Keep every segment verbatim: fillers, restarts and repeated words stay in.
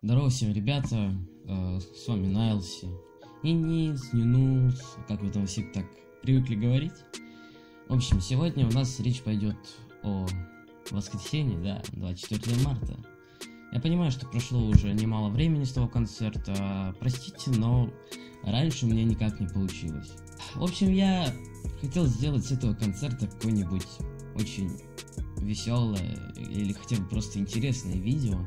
Здорово всем, ребята, э, с вами Найлси, и Низ, Нинус, как вы там все так привыкли говорить. В общем, сегодня у нас речь пойдет о воскресенье, да, двадцать четвёртого марта. Я понимаю, что прошло уже немало времени с того концерта, простите, но раньше у меня никак не получилось. В общем, я хотел сделать с этого концерта какое-нибудь очень веселое или хотя бы просто интересное видео,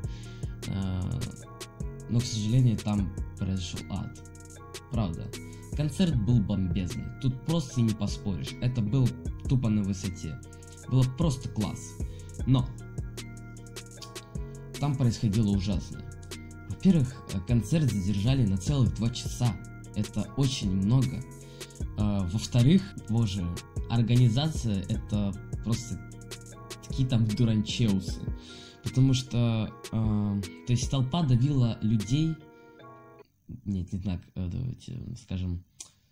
но, к сожалению, там произошел ад. Правда, концерт был бомбезный, тут просто и не поспоришь, это был тупо на высоте, было просто класс. Но там происходило ужасное. Во-первых, концерт задержали на целых два часа, это очень много. Во-вторых, боже, организация — это просто такие там дуранчеусы. Потому что, э, то есть толпа давила людей, нет, не так, э, давайте скажем,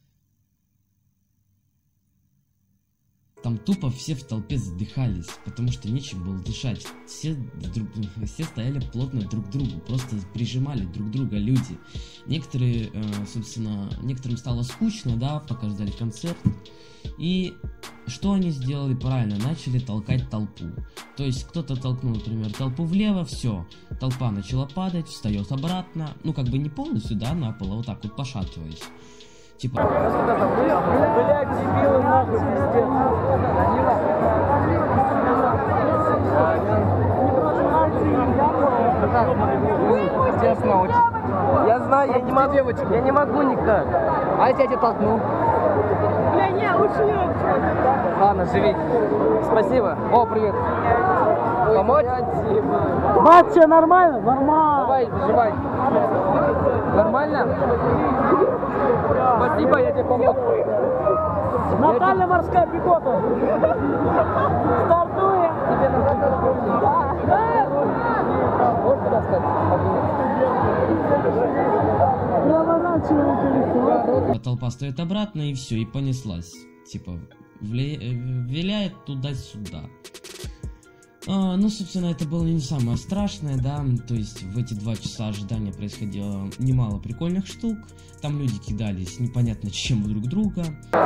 там тупо все в толпе задыхались, потому что нечем было дышать, все, друг, все стояли плотно друг к другу, просто прижимали друг друга люди. Некоторые, э, собственно, некоторым стало скучно, да, пока ждали концерт, и что они сделали правильно? Начали толкать толпу. То есть кто-то толкнул, например, толпу влево, все, толпа начала падать, встает обратно, ну как бы не полностью, да, на пол, а вот так вот пошатываясь. Типа... Блядь, дебилы, нахуй, пиздец. Честно, очень. Я знаю, я не могу, девочки, я не могу никак. А если я тебя толкну? Бля, не, лучше не. Ладно, живи. Спасибо. О, привет. Помочь? Мать, все нормально? Нормально. Давай, заживай. Нормально? Спасибо, я тебе помог. Наталья морская пехота. Стартуем. Тебе надо. Можешь туда стать? А толпа стоит обратно, и все, и понеслась. Типа, вля... виляет туда-сюда. А, ну, собственно, это было не самое страшное, да. То есть в эти два часа ожидания происходило немало прикольных штук. Там люди кидались непонятно чем друг друга.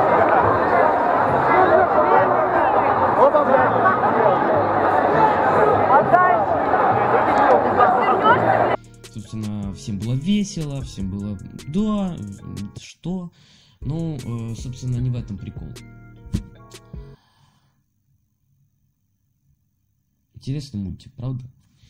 Собственно, всем было весело, всем было да, что. Ну, э, собственно, не в этом прикол. Интересный мультик, правда?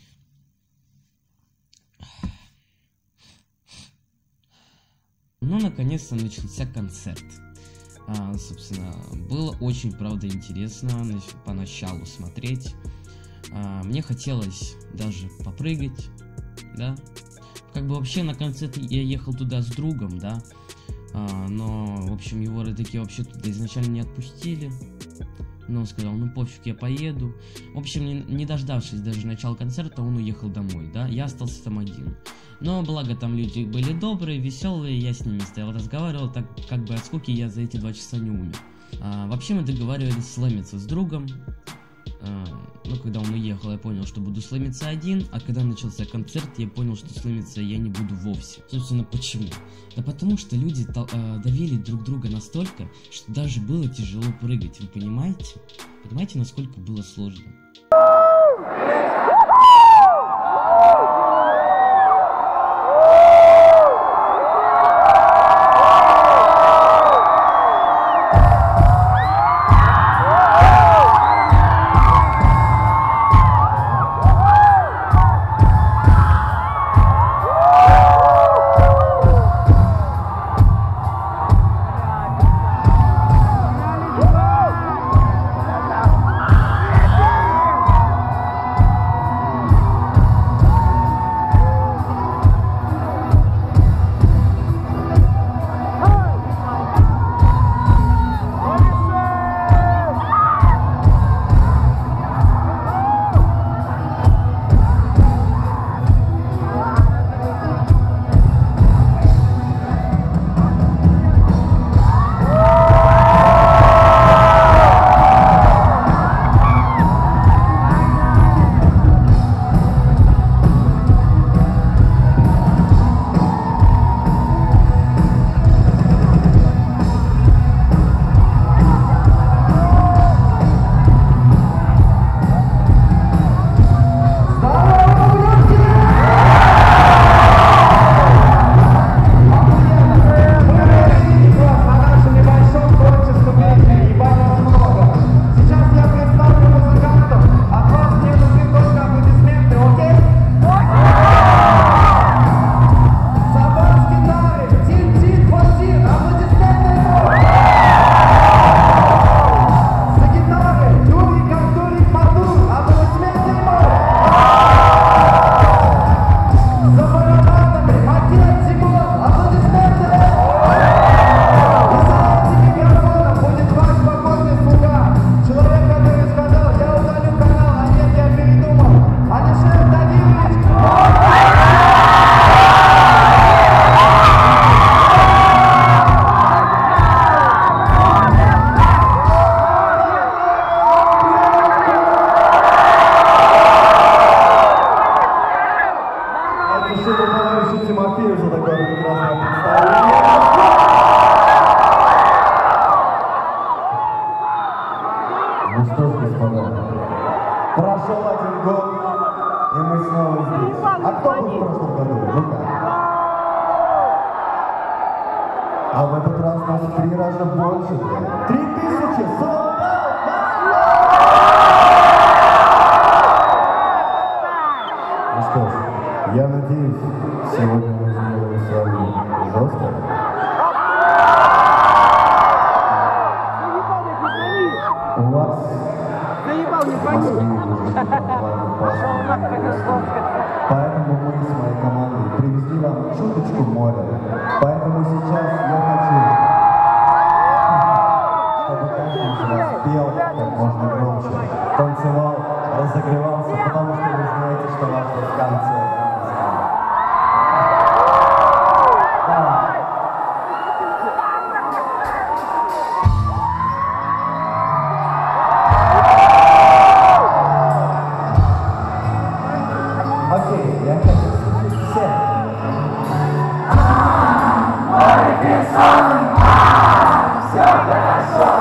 Ну, наконец-то начался концерт. А, собственно, было очень, правда, интересно поначалу смотреть. А, мне хотелось даже попрыгать, да. Как бы вообще на концерт я ехал туда с другом, да. А, но, в общем, его родаки вообще туда изначально не отпустили. Но он сказал, ну пофиг, я поеду. В общем, не, не дождавшись даже начала концерта, он уехал домой, да. Я остался там один. Но благо там люди были добрые, веселые, я с ними стоял, разговаривал, так как бы от скуки я за эти два часа не умер. А, вообще мы договаривались слэмиться с другом. А, ну, когда он уехал, я понял, что буду слэмиться один, а когда начался концерт, я понял, что слэмиться я не буду вовсе. Собственно, почему? Да потому что люди э, давили друг друга настолько, что даже было тяжело прыгать, вы понимаете? Понимаете, насколько было сложно? сколько в прошлом году? Ну-ка. А в этот раз нас в три раза больше. Три тысячи! Солдат! Ну что ж, я надеюсь, сегодня мы сделаем с вами жестко. У вас Заебал, не в Москве поэтому мы с моей командой привезли вам чуточку моря. Поэтому сейчас я хочу, чтобы каждый из вас пел как можно громче, танцевал, разогревался, потому что вы знаете, что вас ждет в конце. Давай. Окей, я хочу все. Все хорошо.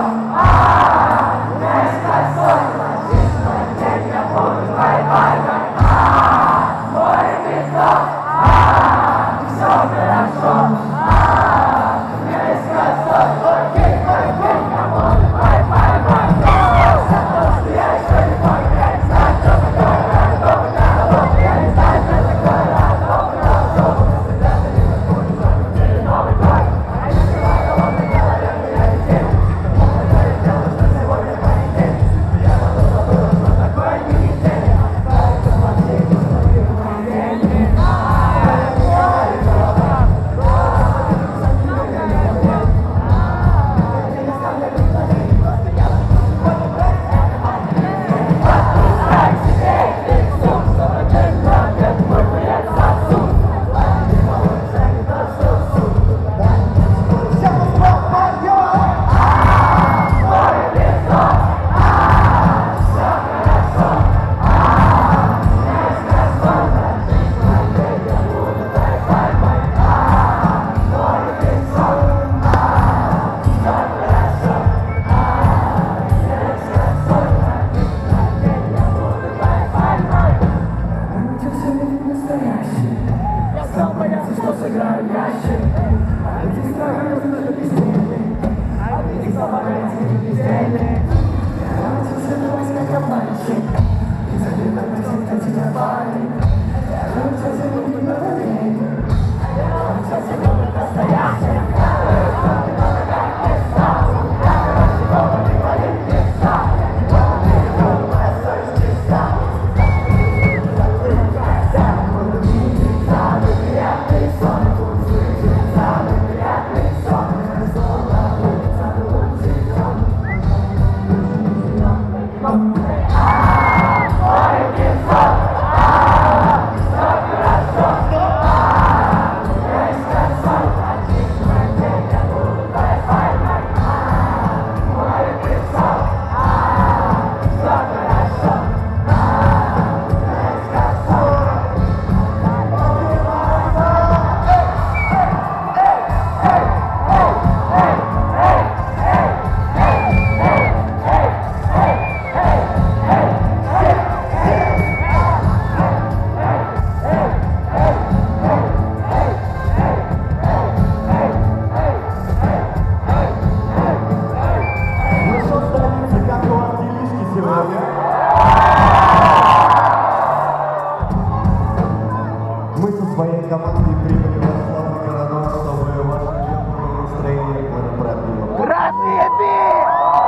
Мы со своей командой прибыли в наш славный городок, чтобы ваше теплое настроение было пробило. Разъеби!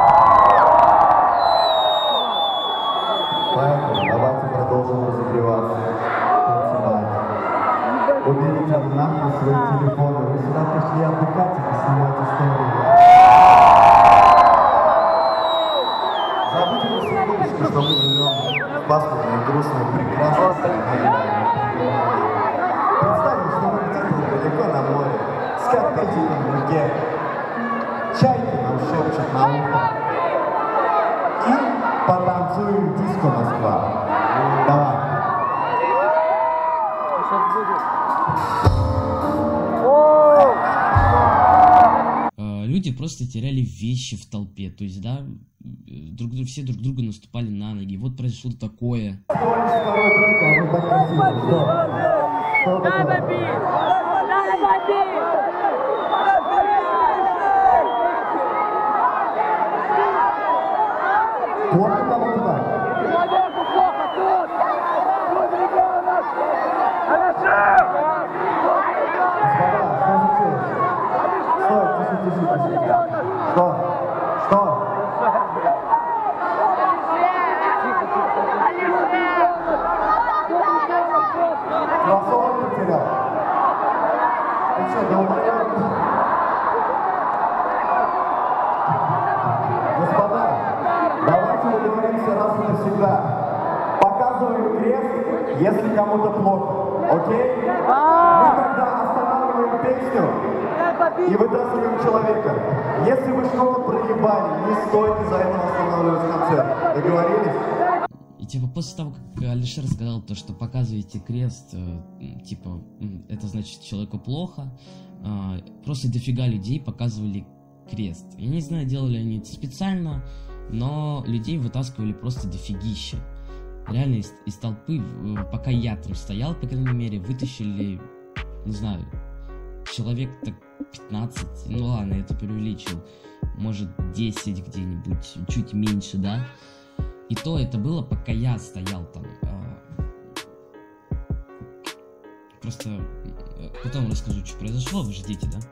Поэтому давайте продолжим разогреваться, танцевать. Уберите нахуй свои телефоны. Вы сюда пришли отдыхать и снимать истории. Забудьте на секундочку, что мы живем в пасмурной, грустной, прекрасной стране. Представим, что мы где-то далеко на море, с коттеджиком в руке. Чайки нам шепчут на ухо. И потанцуем диско Москва. Давай. Люди просто теряли вещи в толпе, то есть, да, друг, все друг друга наступали на ноги. Вот произошло такое. Второй трек, а мы так красиво, что? Что Дай такое? бомбить! Дай бомбить! Плохо кому-то так? Человеку плохо тут! Тут ребенок! Хорошо! Господа, что случилось? Стой, тише, тише, тише. Что? Что? Кроссовок потерял? Ты что, долбоёб? Господа, давайте договоримся раз и навсегда. Показываем крест, если кому-то плохо. Окей? Мы когда останавливаем песню и вытаскиваем человека. Если вы что-то проебали, не стоит из-за этого останавливать концерт. Договорились? И типа после того, как Алишер сказал то, что показываете крест, э, типа, м, это значит человеку плохо, э, просто дофига людей показывали крест. Я не знаю, делали они это специально, но людей вытаскивали просто дофигища. Реально из, из толпы, э, пока я там стоял, по крайней мере, вытащили, не знаю, человек так пятнадцать, ну ладно, я это преувеличил, может десять где-нибудь, чуть меньше, да? И то это было, пока я стоял там. Просто потом расскажу, что произошло, вы ждите, да?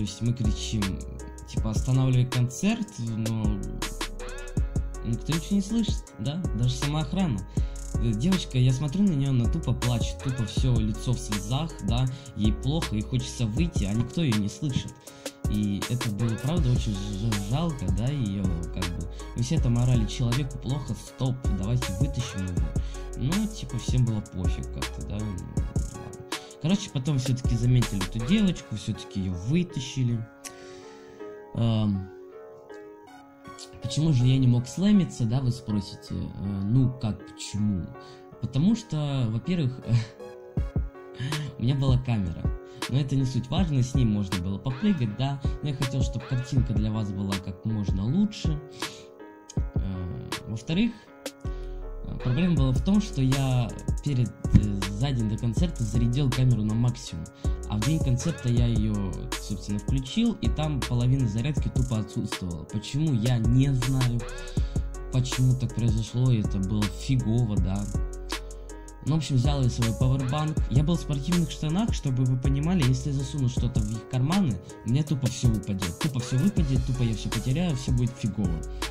есть мы кричим, типа, останавливай концерт, но никто ничего не слышит, да, даже сама охрана. Девочка, я смотрю на нее, она тупо плачет, тупо все лицо в слезах, да, ей плохо, ей хочется выйти, а никто ее не слышит. И это было, правда, очень жалко, да, ее, как бы, мы все там орали, человеку плохо, стоп, давайте вытащим его. Ну, типа, всем было пофиг как-то, да. Короче, потом все-таки заметили эту девочку, все-таки ее вытащили. Эм, почему же я не мог слэмиться, да, вы спросите? Э, ну, как, почему? Потому что, во-первых, у меня была камера. Но это не суть важно, с ним можно было попрыгать, да. Но я хотел, чтобы картинка для вас была как можно лучше. Э, во-вторых, проблема была в том, что я перед, за день до концерта зарядил камеру на максимум, а в день концерта я ее, собственно, включил, и там половина зарядки тупо отсутствовала. Почему, я не знаю, почему так произошло, это было фигово, да. Ну, в общем, взял я свой пауэрбанк. Я был в спортивных штанах, чтобы вы понимали, если я засуну что-то в их карманы, у меня тупо все выпадет. Тупо все выпадет, тупо я все потеряю, все будет фигово.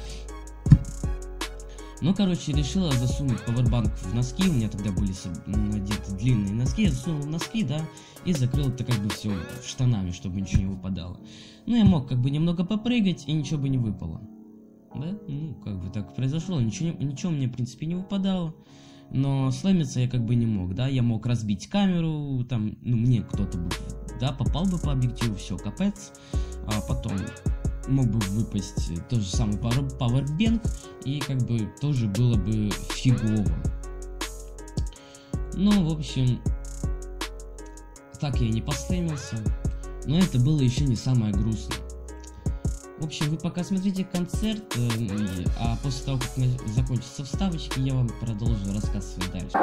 Ну, короче, решила засунуть пауэрбанк в носки, у меня тогда были надеты длинные носки, я засунул в носки, да, и закрыл это как бы все штанами, чтобы ничего не выпадало. Ну, я мог как бы немного попрыгать, и ничего бы не выпало. Да, ну, как бы так произошло, ничего, ничего мне, в принципе, не выпадало, но слэмиться я как бы не мог, да, я мог разбить камеру, там, ну, мне кто-то бы, да, попал бы по объективу, все, капец, а потом... мог бы выпасть тот же самый пауэрбанк, и как бы тоже было бы фигово. Ну, в общем, так я и не послэмился, но это было еще не самое грустное. В общем, вы пока смотрите концерт, а после того, как закончатся вставочки, я вам продолжу рассказывать дальше.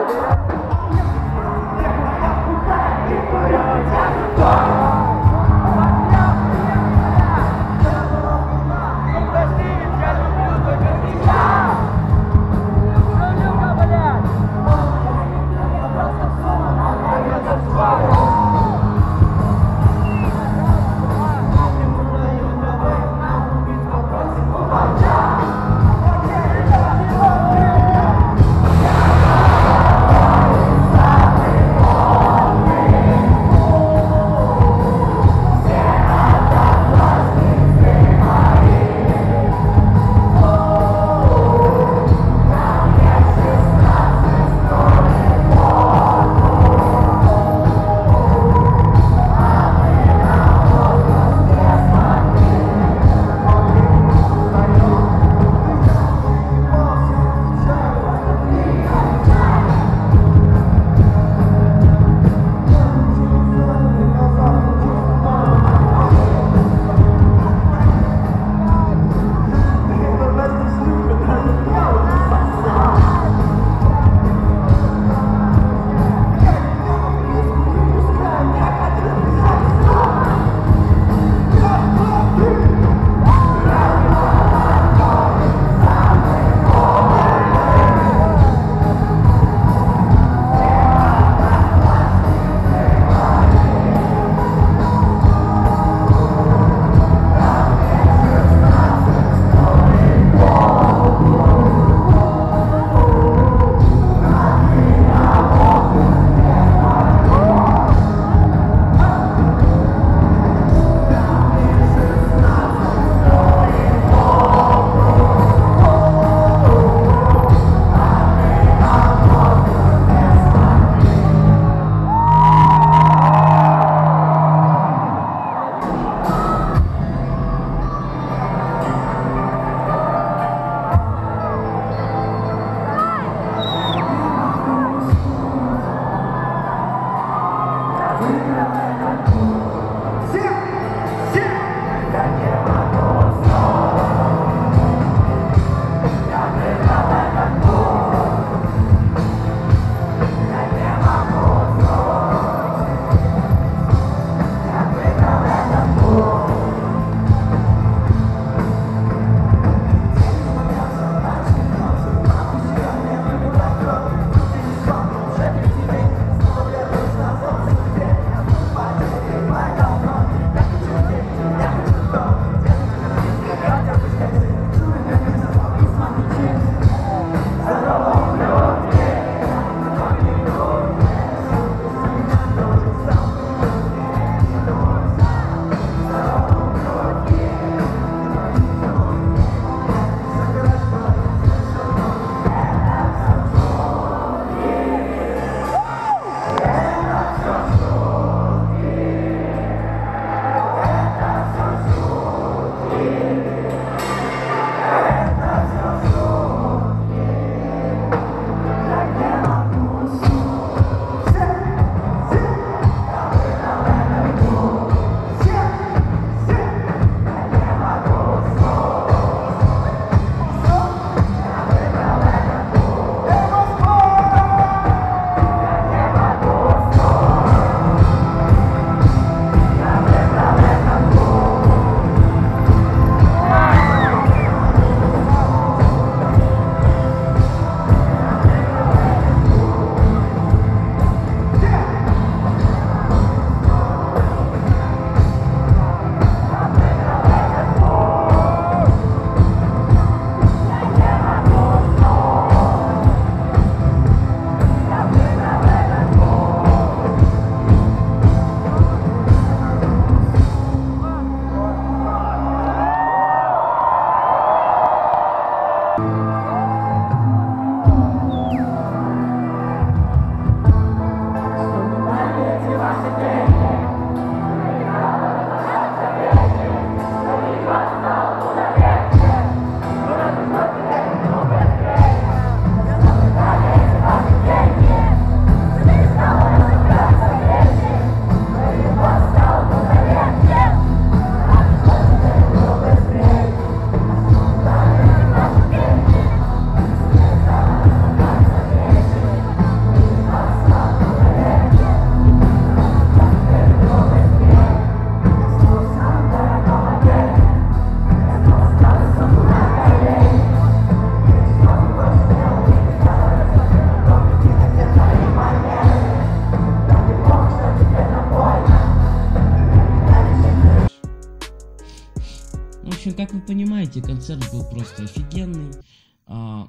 общем, как вы понимаете, концерт был просто офигенный. А...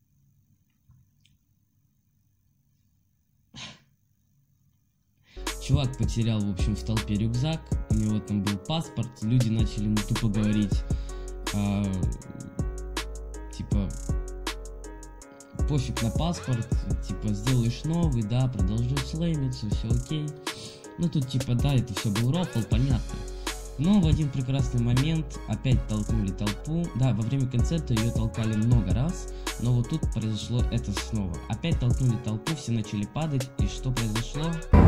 Чувак потерял, в общем, в толпе рюкзак, у него там был паспорт, люди начали ему тупо говорить, а... типа, пофиг на паспорт, типа, сделаешь новый, да, продолжи слэмиться, все окей. Ну тут типа, да, это все был рофл, понятно. Но в один прекрасный момент опять толкнули толпу. Да, во время концерта ее толкали много раз, но вот тут произошло это снова. Опять толкнули толпу, все начали падать, и что произошло?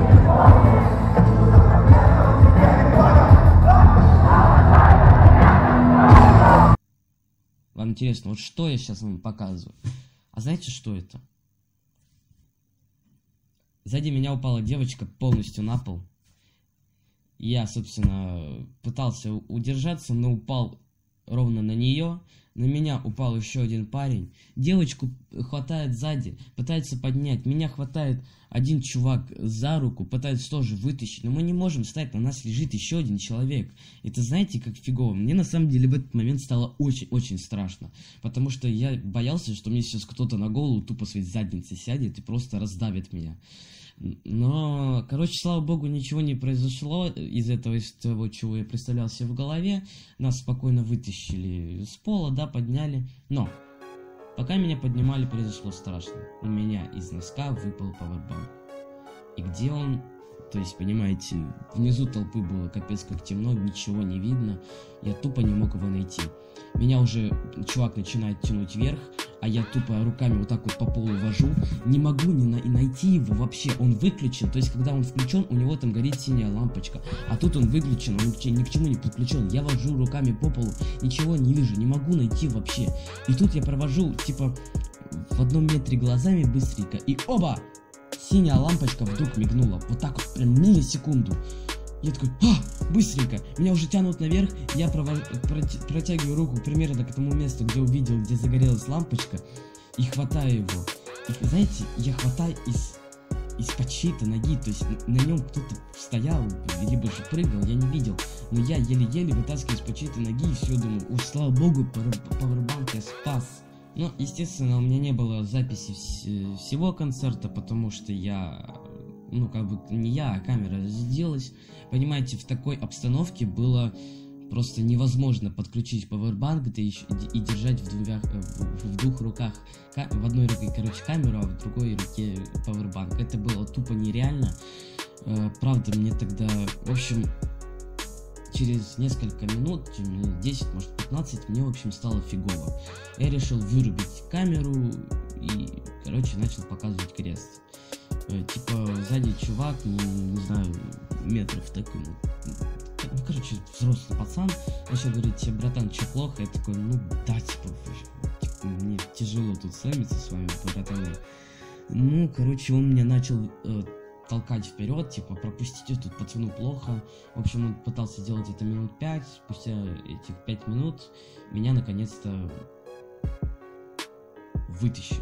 Вам интересно, вот что я сейчас вам показываю? А знаете, что это? Сзади меня упала девочка полностью на пол. Я, собственно, пытался удержаться, но упал ровно на нее. На меня упал еще один парень. Девочку хватает сзади, пытается поднять. Меня хватает один чувак за руку, пытается тоже вытащить. Но мы не можем встать, на нас лежит еще один человек. Это знаете, как фигово. Мне на самом деле в этот момент стало очень-очень страшно. Потому что я боялся, что мне сейчас кто-то на голову тупо своей задницей сядет и просто раздавит меня. Но, короче, слава богу, ничего не произошло из этого, из того, чего я представлял себе в голове. Нас спокойно вытащили с пола, да, подняли. Но, пока меня поднимали, произошло страшно. У меня из носка выпал пауэрбанк. И где он? То есть, понимаете, внизу толпы было капец как темно, ничего не видно. Я тупо не мог его найти. Меня уже чувак начинает тянуть вверх, а я тупо руками вот так вот по полу вожу. Не могу ни на- найти его вообще. Он выключен, то есть когда он включен, у него там горит синяя лампочка. А тут он выключен, он ни к чему не подключен. Я вожу руками по полу, ничего не вижу, не могу найти вообще. И тут я провожу, типа, в одном метре глазами быстренько, и оба! Синяя лампочка вдруг мигнула. Вот так вот, прям миллисекунду. Я такой, а, быстренько, меня уже тянут наверх, я провож... протягиваю руку примерно к тому месту, где увидел, где загорелась лампочка, и хватаю его. И, знаете, я хватаю из, из-под чьей-то ноги, то есть на нем кто-то стоял, либо же прыгал, я не видел, но я еле-еле вытаскиваю из-под чьей-то ноги, и все, думаю, о, слава богу, пауэрбанк я спас. Ну, естественно, у меня не было записи вс- всего концерта, потому что я... Ну, как бы не я, а камера разделась. Понимаете, в такой обстановке было просто невозможно подключить пауэрбанк, да еще и держать в двух, в, в двух руках. В одной руке, короче, камеру, а в другой руке пауэрбанк. Это было тупо нереально. Правда, мне тогда... В общем, через несколько минут, минут десять, может пятнадцать, мне, в общем, стало фигово. Я решил вырубить камеру и, короче, начал показывать крест. Типа, сзади чувак, не, не знаю, метров такой, ну, короче, взрослый пацан, начал говорить тебе, братан, че плохо? Я такой, ну, да, типа, типа мне тяжело тут слэмиться с вами, братаны. Ну, короче, он меня начал э, толкать вперед, типа, пропустите, тут пацану плохо. В общем, он пытался сделать это минут пять, спустя этих пять минут меня, наконец-то, вытащили.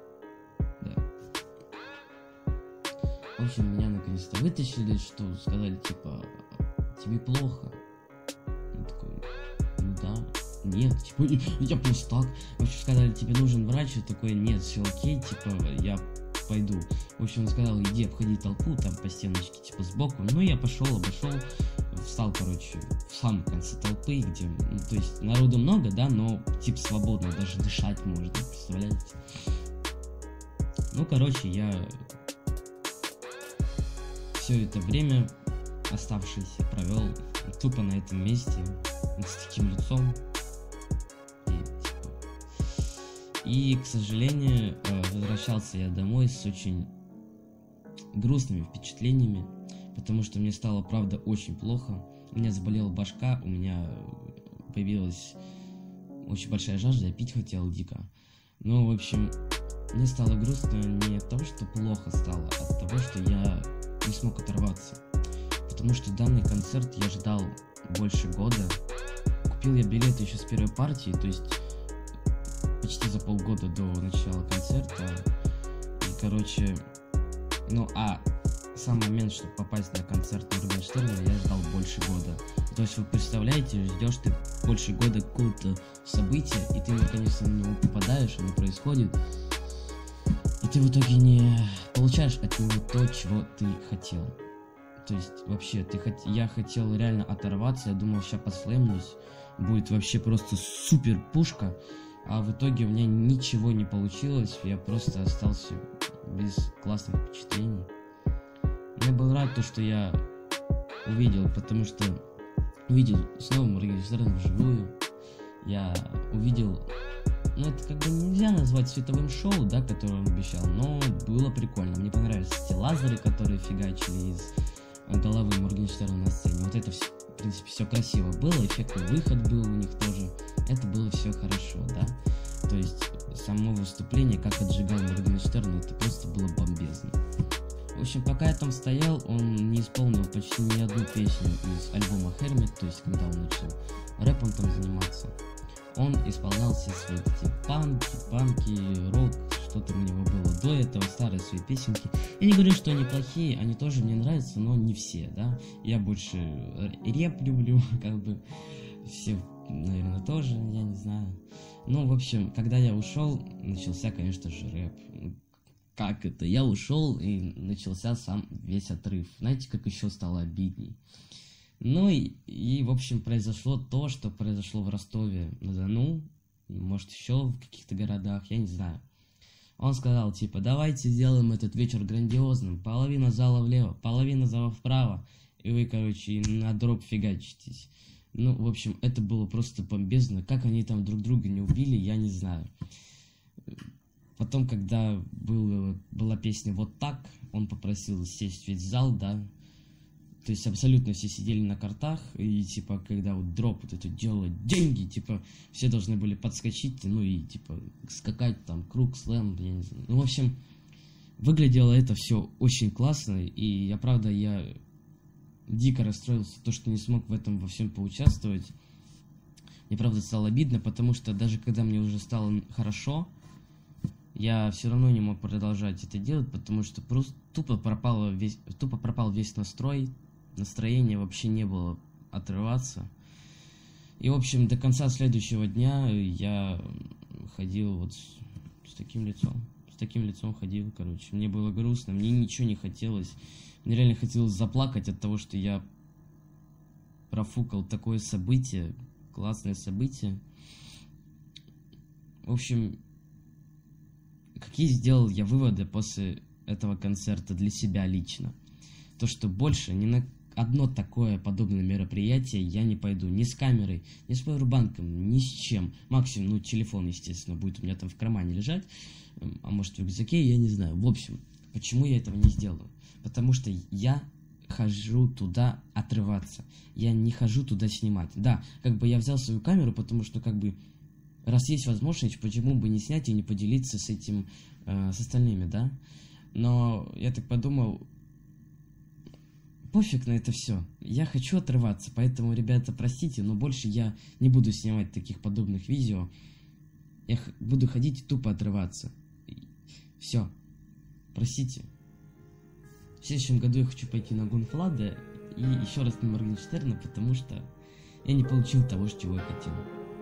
В общем, меня наконец-то вытащили, что сказали, типа, тебе плохо? Я такой, ну да, нет, типа, я просто так. В общем, сказали, тебе нужен врач, я такой, нет, все окей, типа, я пойду. В общем, он сказал, иди обходи толпу, там, по стеночке, типа, сбоку. Ну, я пошел, обошел, встал, короче, в самом конце толпы, где, ну, то есть, народу много, да, но, типа, свободно, даже дышать можно, представляете? Ну, короче, я... Все это время оставшееся провел тупо на этом месте с таким лицом. И, типа... и, к сожалению, возвращался я домой с очень грустными впечатлениями, потому что мне стало, правда, очень плохо. У меня заболела башка, у меня появилась очень большая жажда, я пить хотел дико. Ну, в общем, мне стало грустно не от того, что плохо стало, а от того, что я не смог оторваться, потому что данный концерт я ждал больше года. Купил я билеты еще с первой партии, то есть почти за полгода до начала концерта. И, короче, ну а сам момент, чтобы попасть на концерт Моргенштерна, я ждал больше года. То есть вы представляете, ждешь ты больше года какого-то события, и ты наконец-то на него попадаешь, оно происходит, и ты в итоге не получаешь от него то, чего ты хотел. То есть вообще, ты хот... я хотел реально оторваться, я думал, сейчас послэмнусь, будет вообще просто супер пушка, а в итоге у меня ничего не получилось, я просто остался без классных впечатлений. Я был рад, то, что я увидел, потому что увидел снова Моргенштерна вживую. Я увидел, ну это как бы нельзя назвать световым шоу, да, которое он обещал, но было прикольно. Мне понравились те лазеры, которые фигачили из головы Моргенштерна на сцене. Вот это, в принципе, все красиво было, эффектный выход был у них тоже. Это было все хорошо, да. То есть само выступление, как отжигал Моргенштерн, это просто было бомбезно. В общем, пока я там стоял, он не исполнил почти ни одну песню из альбома Hermit, то есть когда он начал рэпом там заниматься. Он исполнял все свои эти панки, панки, рок, что там у него было до этого, старые свои песенки. Я не говорю, что они плохие, они тоже мне нравятся, но не все, да. Я больше рэп люблю, как бы, все, наверное, тоже, я не знаю. Ну, в общем, когда я ушел, начался, конечно же, рэп. Как это? Я ушел и начался сам весь отрыв. Знаете, как еще стало обидней? Ну и, и, в общем, произошло то, что произошло в Ростове-на-Дону, может, еще в каких-то городах, я не знаю. Он сказал, типа, давайте сделаем этот вечер грандиозным, половина зала влево, половина зала вправо, и вы, короче, на дроп фигачитесь. Ну, в общем, это было просто бомбезно. Как они там друг друга не убили, я не знаю. Потом, когда был, была песня «Вот так», он попросил сесть весь зал, да. То есть абсолютно все сидели на картах, и типа, когда вот дроп вот это делает деньги, типа, все должны были подскочить, ну и типа, скакать там, круг, слэм, я не знаю. Ну, в общем, выглядело это все очень классно, и я, правда, я дико расстроился, то, что не смог в этом во всем поучаствовать. Мне, правда, стало обидно, потому что даже когда мне уже стало хорошо, я все равно не мог продолжать это делать, потому что просто тупо пропало весь, тупо пропал весь настрой, настроения вообще не было отрываться. И, в общем, до конца следующего дня я ходил вот с, с таким лицом, с таким лицом ходил, короче. Мне было грустно, мне ничего не хотелось. Мне реально хотелось заплакать от того, что я профукал такое событие, классное событие. В общем, какие сделал я выводы после этого концерта для себя лично? То, что больше ни на одно такое подобное мероприятие я не пойду. Ни с камерой, ни с пауэрбанком, ни с чем. Максимум, ну, телефон, естественно, будет у меня там в кармане лежать. А может, в рюкзаке, я не знаю. В общем, почему я этого не сделаю? Потому что я хожу туда отрываться. Я не хожу туда снимать. Да, как бы я взял свою камеру, потому что, как бы, раз есть возможность, почему бы не снять и не поделиться с этим, э, с остальными, да? Но я так подумал, пофиг на это все. Я хочу отрываться, поэтому, ребята, простите, но больше я не буду снимать таких подобных видео. Я х- буду ходить и тупо отрываться. Все. Простите. В следующем году я хочу пойти на Гунфлада и еще раз на Моргенштерна, потому что я не получил того, чего я хотел.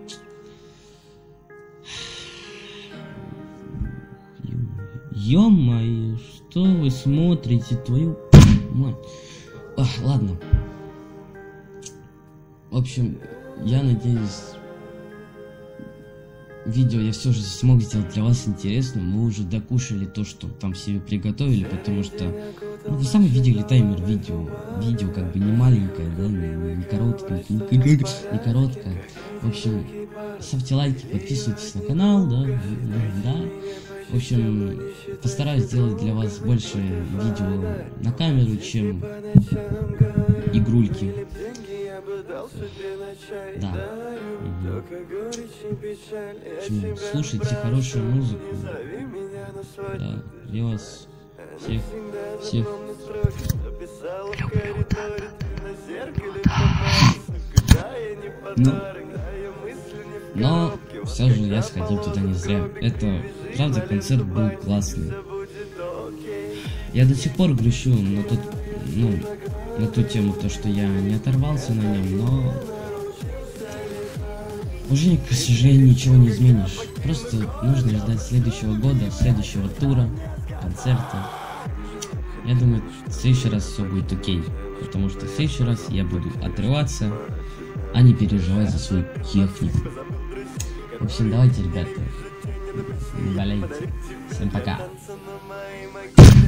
Ё-моё, что вы смотрите, твою мать. Ах, ладно. В общем, я надеюсь, видео я все же смог сделать для вас интересным. Мы уже докушали то, что там себе приготовили, потому что, ну, вы сами видели таймер видео. Видео как бы не маленькое, да, не, не короткое, не, не короткое. В общем, ставьте лайки, подписывайтесь на канал, да, да. В общем, постараюсь сделать для вас больше видео на камеру, чем игрульки. Да. Угу. В общем, слушайте хорошую музыку. Да, я вас всех, всех люблю, да, да, да. Ну, но все же я сходил туда не зря. Это, правда, концерт был классный. Я до сих пор грущу, но тут, ну, на ту тему, то, что я не оторвался на нем, но уже, к сожалению, ничего не изменишь. Просто нужно ждать следующего года, следующего тура, концерта. Я думаю, в следующий раз все будет окей, потому что в следующий раз я буду отрываться, а не переживать за свою технику. В общем, давайте, ребята, не болейте. Всем пока.